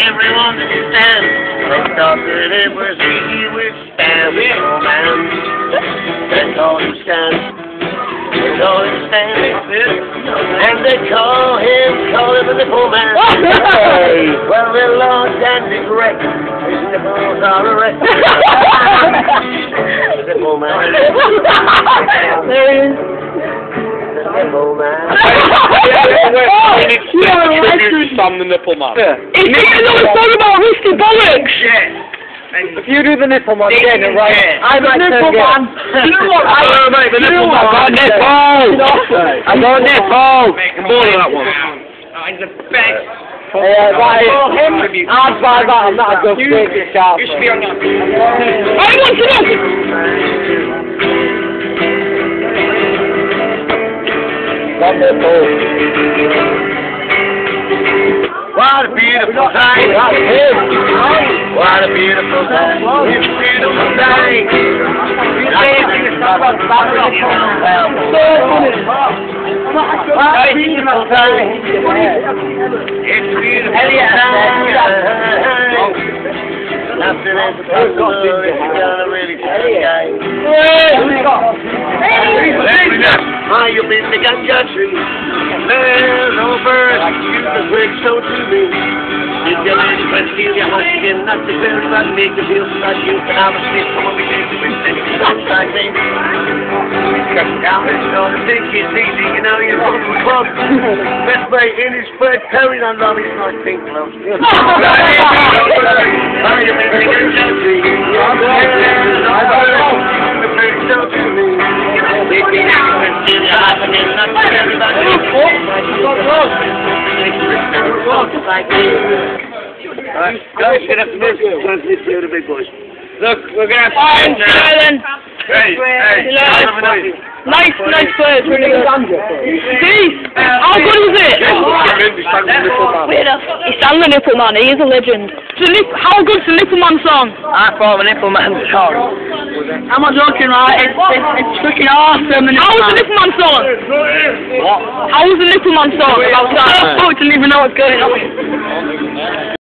everyone to stand. They thought that it was easy with Stan, oh man. They call him Stan. They call him Stan. And they call him the nipple man. Well, little Lord Dandy's wrecked. His nipples are erect. The nipple man. There he is. The nipple man. Sam the nipple man. He's making another song about Rusty Bollocks! If you do the nipple man again, right? I'm the nipple man! You know what? The nipple man. I got nipple! I got nipple! More than that one. He's the best. Right, I'd buy that, I'm not a good figure sharp. You should be on that. I want to know! One nipple. What a beautiful thing. What a beautiful thing. It's a beautiful thing. What a beautiful thing. It's a beautiful thing. Nothing is possible if you're gonna really play a game. You'll be the ganja tree. There's no bird you can break so to me. You can express feel your hot skin, not the very bad, make you feel sad. You can have a sleep, come on, we take the wind, and it's not like me. Down this door, the thing is easy, you know, you're from the club. Best way in is spread, carrying on love, it's like pink gloves. You'll be the ganja tree. There's no bird you can break so to me. You can express feel your hot skin, not the very bad, make you feel sad. You can have a sleep, like me. Alright, guys, get up to this. Time to listen to the big boys. Look, we're gonna have Fine, then. Hey, Nice players, really good. Peace! How good is it? He sang the nipple man. He sang the nipple man, he is a legend. How good's the nipple man song? I thought the nipple man song. I'm not joking, right? It's freaking awesome. How was the nipple man song? What? How was the nipple man song? I didn't even know what's going on.